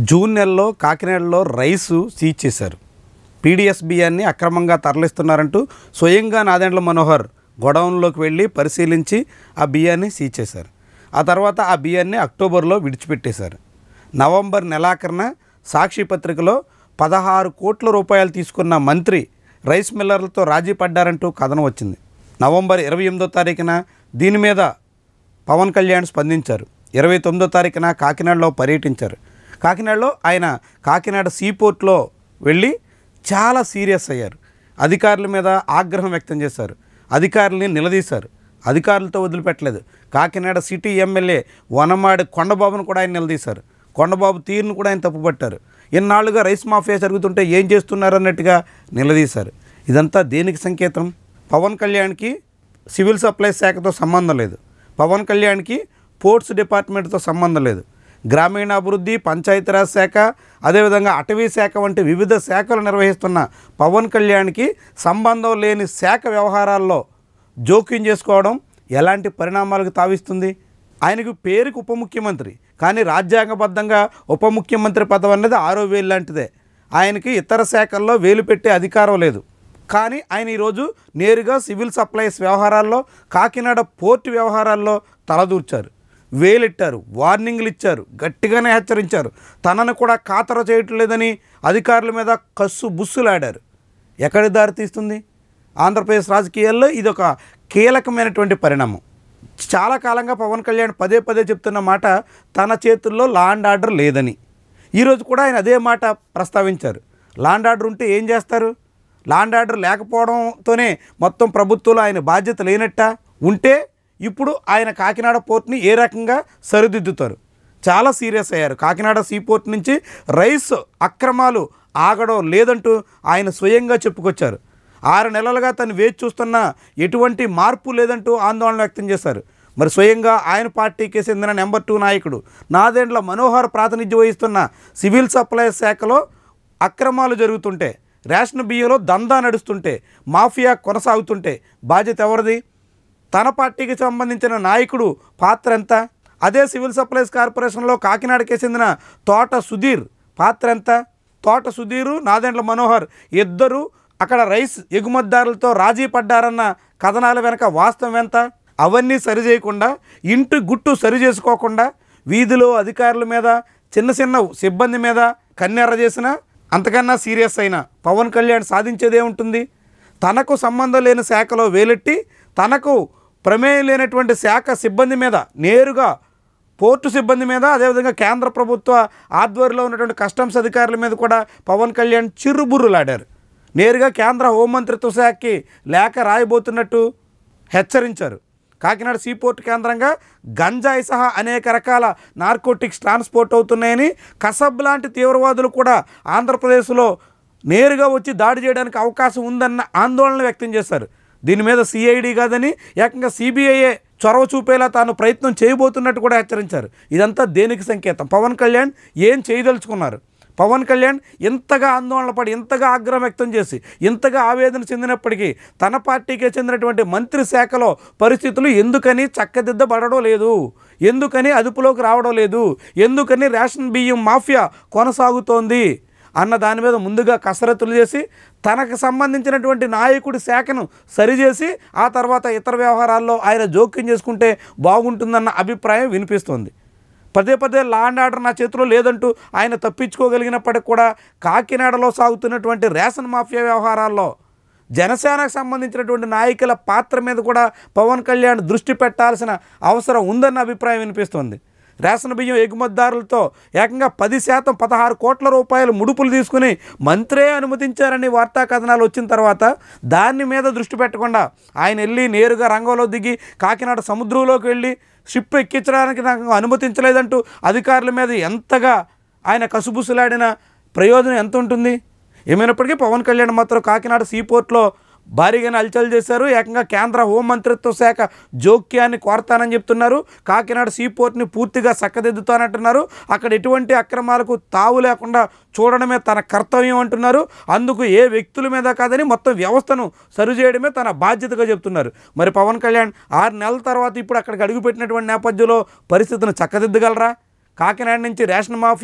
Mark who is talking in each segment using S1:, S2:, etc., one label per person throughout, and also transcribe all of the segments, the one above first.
S1: June నెలలో కాకినాడలో rice seize చేశారు. పీడీఎస్ బియ్యాన్ని అక్రమంగా తరలిస్తున్నారంటూ స్వయంగా నాదెండ్ల మనోహర్ గోడౌన్లోకి వెళ్ళి పరిశీలించి ఆ బియ్యాన్ని సీజ్ చేశారు. ఆ తర్వాత ఆ బియ్యాన్ని అక్టోబర్లో విడిచిపెట్టేశారు. నవంబర్ నెలాఖరున సాక్షి పత్రికలో 16 కోట్ల రూపాయలు తీసుకున్న మంత్రి రైస్ మిల్లర్లతో రాజీ పడ్డారంటూ కథనం వచ్చింది. నవంబర్ 28వ తారీఖున దీని మీద పవన్ కళ్యాణ్ స్పందించారు. 29వ తారీఖున కాకినాడలో పర్యటించారు. కాకినాడలో ఆయన కాకినాడ సీపోర్ట్లో వెళ్ళి చాలా సీరియస్ అయ్యారు. అధికారుల మీద ఆగ్రహం వ్యక్తం చేశారు. అధికారులని నిలదీశారు. అధికారులతో వదిలిపెట్టలేదు. కాకినాడ సిటీ ఎమ్మెల్యే వనమాడి కొండబాబును కూడా ఆయన నిలదీశారు. కొండబాబు తీరును కూడా ఆయన తప్పుపట్టారు. ఇన్నాళ్ళుగా రైస్ మాఫియా జరుగుతుంటే ఏం చేస్తున్నారు అన్నట్టుగా నిలదీశారు. ఇదంతా దేనికి సంకేతం? పవన్ కళ్యాణ్కి సివిల్ సప్లైస్ శాఖతో సంబంధం లేదు. పవన్ కళ్యాణ్కి పోర్ట్స్ డిపార్ట్మెంట్తో సంబంధం లేదు. గ్రామీణాభివృద్ధి, పంచాయతీరాజ్ శాఖ, అదేవిధంగా అటవీ శాఖ వంటి వివిధ శాఖలు నిర్వహిస్తున్న పవన్ కళ్యాణ్కి సంబంధం లేని శాఖ వ్యవహారాల్లో జోక్యం చేసుకోవడం ఎలాంటి పరిణామాలకు తావిస్తుంది? ఆయనకు పేరుకు ఉప ముఖ్యమంత్రి, కానీ రాజ్యాంగబద్ధంగా ఉప ముఖ్యమంత్రి పదవి అనేది 6వ వేలు లాంటిదే. ఆయనకి ఇతర శాఖల్లో వేలు పెట్టే అధికారం లేదు. కానీ ఆయన ఈరోజు నేరుగా సివిల్ సప్లైస్ వ్యవహారాల్లో, కాకినాడ పోర్టు వ్యవహారాల్లో తలదూర్చారు. వేలెట్టారు, వార్నింగ్లు ఇచ్చారు, గట్టిగానే హెచ్చరించారు. తనను కూడా ఖాతరు చేయటం లేదని అధికారుల మీద కస్సు బుస్సులాడారు. ఎక్కడి దారి తీస్తుంది? ఆంధ్రప్రదేశ్ రాజకీయాల్లో ఇదొక కీలకమైనటువంటి పరిణామం. చాలా కాలంగా పవన్ కళ్యాణ్ పదే పదే చెప్తున్న మాట తన చేతుల్లో లా అండ్ ఆర్డర్ లేదని. ఈరోజు కూడా ఆయన అదే మాట ప్రస్తావించారు. లా అండ్ ఆర్డర్ ఉంటే ఏం చేస్తారు? లా అండ్ ఆర్డర్ లేకపోవడంతోనే మొత్తం ప్రభుత్వంలో ఆయన బాధ్యత లేనట్ట? ఉంటే ఇప్పుడు ఆయన కాకినాడ పోర్ట్ని ఏ రకంగా సరిదిద్దుతారు? చాలా సీరియస్ అయ్యారు. కాకినాడ సీపోర్ట్ నుంచి రైస్ అక్రమాలు ఆగడం లేదంటూ ఆయన స్వయంగా చెప్పుకొచ్చారు. 6 నెలలుగా తను వేచి చూస్తున్నా ఎటువంటి మార్పు లేదంటూ ఆందోళన వ్యక్తం చేశారు. మరి స్వయంగా ఆయన పార్టీకి చెందిన నెంబర్ 2 నాయకుడు నాదెండ్ల మనోహర్ ప్రాతినిధ్యం వహిస్తున్న సివిల్ సప్లైస్ శాఖలో అక్రమాలు జరుగుతుంటే, రేషన్ బియ్యంలో దందా నడుస్తుంటే, మాఫియా కొనసాగుతుంటే బాధ్యత ఎవరిది? తన పార్టీకి సంబంధించిన నాయకుడు పాత్ర ఎంత? అదే సివిల్ సప్లైస్ కార్పొరేషన్లో కాకినాడకి చెందిన తోట సుధీర్ పాత్ర ఎంత? తోట సుధీరు, నాదెండ్ల మనోహర్ ఇద్దరు అక్కడ రైస్ ఎగుమతిదారులతో రాజీ పడ్డారన్న కథనాల వెనక వాస్తవం ఎంత? అవన్నీ సరిచేయకుండా, ఇంటి గుట్టు సరి చేసుకోకుండా, వీధిలో అధికారుల మీద, చిన్న చిన్న సిబ్బంది మీద కన్నెర్ర చేసిన అంతకన్నా సీరియస్ అయిన పవన్ కళ్యాణ్ సాధించేదే ఉంటుంది? తనకు సంబంధం లేని శాఖలో వేలెట్టి, తనకు ప్రమేయం లేనటువంటి శాఖ సిబ్బంది మీద, నేరుగా పోర్టు సిబ్బంది మీద, అదేవిధంగా కేంద్ర ప్రభుత్వ ఆధ్వర్యంలో ఉన్నటువంటి కస్టమ్స్ అధికారుల మీద కూడా పవన్ కళ్యాణ్ చిరుబుర్రులాడారు. నేరుగా కేంద్ర హోంమంత్రిత్వ శాఖకి లేఖ రాయబోతున్నట్టు హెచ్చరించారు. కాకినాడ సీపోర్ట్ కేంద్రంగా గంజాయి సహా అనేక రకాల నార్కోటిక్స్ ట్రాన్స్పోర్ట్ అవుతున్నాయని, కసబ్ లాంటి తీవ్రవాదులు కూడా ఆంధ్రప్రదేశ్లో నేరుగా వచ్చి దాడి చేయడానికి అవకాశం ఉందన్న ఆందోళన వ్యక్తం చేశారు. దీని మీద సిఐడి కాదని ఏకంగా సిబిఐఏ చొరవ చూపేలా తాను ప్రయత్నం చేయబోతున్నట్టు కూడా హెచ్చరించారు. ఇదంతా దేనికి సంకేతం? పవన్ కళ్యాణ్ ఏం చేయదలుచుకున్నారు? పవన్ కళ్యాణ్ ఇంతగా ఆందోళన పడి, ఇంతగా ఆగ్రహం వ్యక్తం చేసి, ఇంతగా ఆవేదన చెందినప్పటికీ తన పార్టీకే చెందినటువంటి మంత్రి శాఖలో పరిస్థితులు ఎందుకని చక్కదిద్దబడడం లేదు? ఎందుకని అదుపులోకి రావడం లేదు? ఎందుకని రేషన్ బియ్యం మాఫియా కొనసాగుతోంది అన్న దాని మీద ముందుగా కసరత్తులు చేసి, తనకు సంబంధించినటువంటి నాయకుడి శాఖను సరిచేసి, ఆ తర్వాత ఇతర వ్యవహారాల్లో ఆయన జోక్యం చేసుకుంటే బాగుంటుందన్న అభిప్రాయం వినిపిస్తోంది. పదే పదే లా అండ్ ఆర్డర్ నా చేతిలో లేదంటూ ఆయన తప్పించుకోగలిగినప్పటికి కూడా కాకినాడలో సాగుతున్నటువంటి రేషన్ మాఫియా వ్యవహారాల్లో జనసేనకు సంబంధించినటువంటి నాయకుల పాత్ర మీద కూడా పవన్ కళ్యాణ్ దృష్టి పెట్టాల్సిన అవసరం ఉందన్న అభిప్రాయం వినిపిస్తోంది. రేషన్ బియ్యం ఎగుమతిదారులతో ఏకంగా 10% 16 కోట్ల రూపాయలు ముడుపులు తీసుకుని మంత్రే అనుమతించారని వార్తా కథనాలు వచ్చిన తర్వాత దాని మీద దృష్టి పెట్టకుండా ఆయన వెళ్ళి నేరుగా రంగంలో దిగి కాకినాడ సముద్రంలోకి వెళ్ళి షిప్ ఎక్కించడానికి నాకు అనుమతించలేదంటూ అధికారుల మీద ఎంతగా ఆయన కసుబుసులాడిన ప్రయోజనం ఎంత ఉంటుంది? ఏమైనప్పటికీ పవన్ కళ్యాణ్ మాత్రం కాకినాడ సీపోర్ట్లో భారీగానే హల్చల్ చేశారు. ఏకంగా కేంద్ర హోంమంత్రిత్వ శాఖ జోక్యాన్ని కోరతానని చెప్తున్నారు. కాకినాడ సీపోర్ట్ని పూర్తిగా చక్కదిద్దుతానంటున్నారు. అక్కడ ఎటువంటి అక్రమాలకు తావు లేకుండా చూడడమే తన కర్తవ్యం అంటున్నారు. అందుకు ఏ వ్యక్తుల మీద కాదని మొత్తం వ్యవస్థను సరిచేయడమే తన బాధ్యతగా చెప్తున్నారు. మరి పవన్ కళ్యాణ్ 6 నెలల తర్వాత ఇప్పుడు అక్కడికి అడుగుపెట్టినటువంటి నేపథ్యంలో పరిస్థితిని చక్కదిద్దగలరా? కాకినాడ నుంచి రేషన్ మాఫియా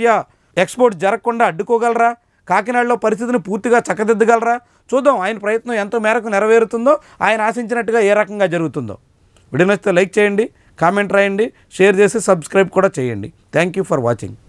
S1: ఎక్స్పోర్ట్ జరగకుండా అడ్డుకోగలరా? కాకినాడలో పరిస్థితిని పూర్తిగా చక్కదిద్దగలరా? చూద్దాం ఆయన ప్రయత్నం ఎంత మేరకు నెరవేరుతుందో, ఆయన ఆశించినట్టుగా ఏ రకంగా జరుగుతుందో. వీడియో నచ్చితే లైక్ చేయండి, కామెంట్ రాయండి, షేర్ చేసి సబ్స్క్రైబ్ కూడా చేయండి. Thank you for watching.